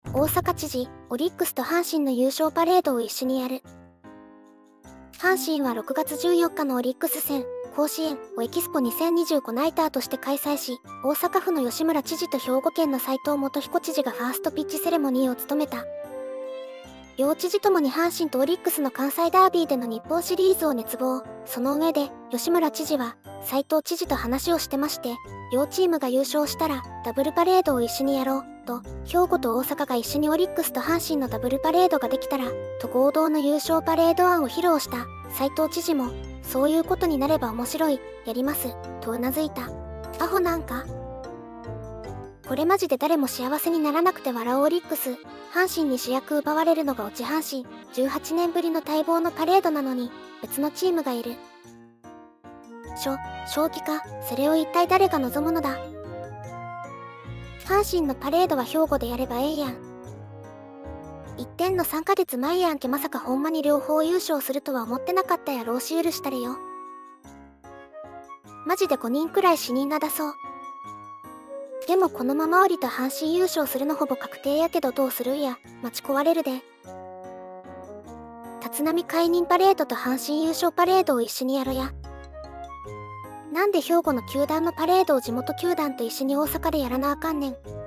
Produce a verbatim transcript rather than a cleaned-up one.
大阪知事、オリックスと阪神の優勝パレードを一緒にやる。阪神はろくがつじゅうよっかのオリックス戦、甲子園をエキスポにせんにじゅうごナイターとして開催し、大阪府の吉村知事と兵庫県の斉藤元彦知事がファーストピッチセレモニーを務めた。両知事ともに阪神とオリックスの関西ダービーでの日本シリーズを熱望。その上で、吉村知事は、斉藤知事と話をしてまして、両チームが優勝したら、ダブルパレードを一緒にやろう、と、兵庫と大阪が一緒にオリックスと阪神のダブルパレードができたら、と合同の優勝パレード案を披露した。斉藤知事も、そういうことになれば面白い、やります、とうなずいた。アホなんかこれマジで誰も幸せにならなくて笑うオリックス。阪神に主役奪われるのが落ち阪神。じゅうはちねんぶりの待望のパレードなのに、別のチームがいる。しょ、正気か、それを一体誰が望むのだ。阪神のパレードは兵庫でやればええやん。一点のさんかげつまえやんけ。まさかほんまに両方優勝するとは思ってなかったやろうし許したれよ。マジでごにんくらい死人が出そう。でもこのまま降りた阪神優勝するのほぼ確定やけどどうするんや、待ち壊れるで。立浪解任パレードと阪神優勝パレードを一緒にやろや。なんで兵庫の球団のパレードを地元球団と一緒に大阪でやらなあかんねん。